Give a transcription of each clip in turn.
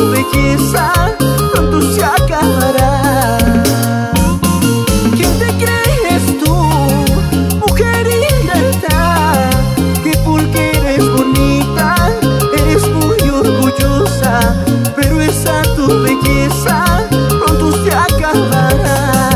belleza pronto se acabará. ¿Quién te crees tú, mujer ingrata? Que porque eres bonita, eres muy orgullosa, pero esa tu belleza pronto se acabará.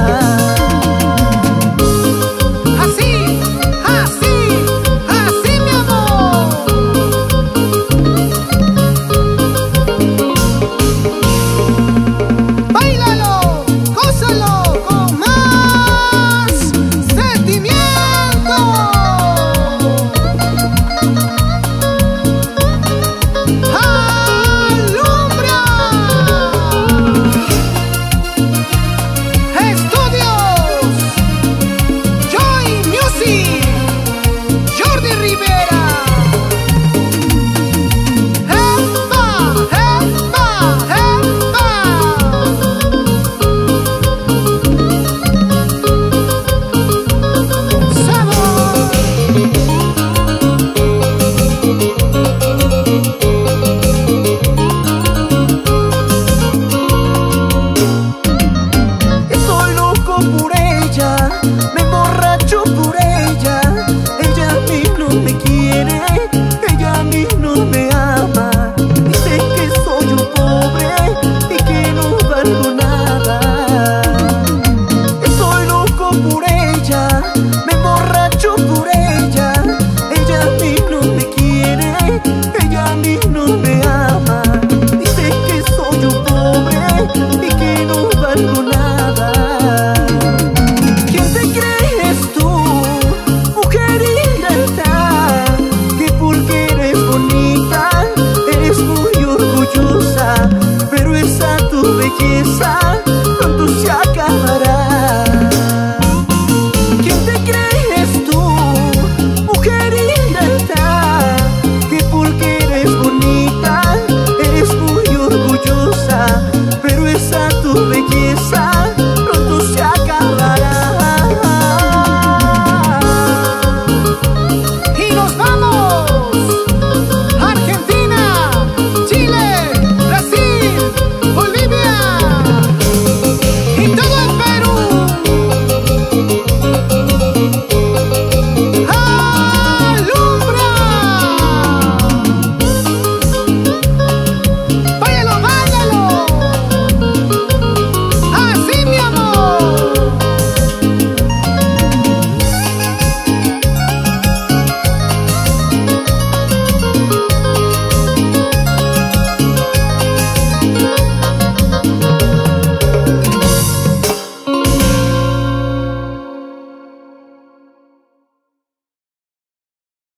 Me emborracho por ella, ella a mí no me quiere, ella a mí no me ama. Dice que soy un pobre y que no valgo nada. Estoy loco por ella, me emborracho por ella, ella a mí no me quiere, ella a mí no me ama. Dice que soy un pobre y que no valgo nada. Pero esa tu belleza